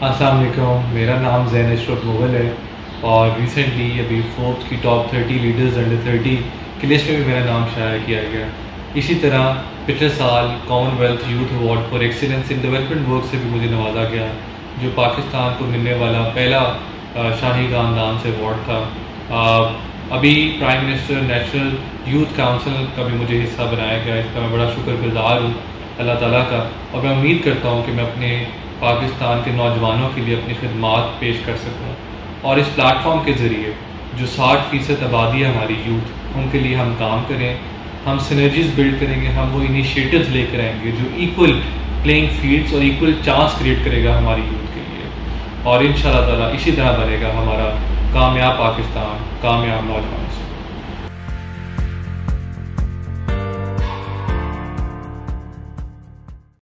अस्सलाम वालेकुम, मेरा नाम ज़ैन अशरफ मुग़ल है और रिसेंटली अभी फोर्ब्स की टॉप 30 लीडर्स अंडर 30 की लिस्ट में भी मेरा नाम शाया किया गया। इसी तरह पिछले साल Commonwealth youth award for excellence in development work से भी मुझे नवाजा गया, जो पाकिस्तान को मिलने वाला पहला शाही ख़ानदान से अवार्ड था। अभी prime minister national youth council का भी मुझे हिस्सा बनाया गया, इसका मैं बड़ा शुक्रगुजार हूँ अल्लाह ताला का, और मैं उम्मीद करता हूँ कि मैं अपने पाकिस्तान के नौजवानों के लिए अपनी खिदमात पेश कर सकूँ और इस प्लेटफॉर्म के ज़रिए जो 60% आबादी है हमारी यूथ, उनके लिए हम काम करें, हम सिनर्जीज बिल्ड करेंगे, हम वो इनिशिएटिव्स लेकर आएंगे जो इक्वल प्लेइंग फील्ड्स और इक्वल चांस क्रिएट करेगा हमारी यूथ के लिए, और इंशाल्लाह ताला इसी तरह बनेगा हमारा कामयाब पाकिस्तान कामयाब नौजवानों से।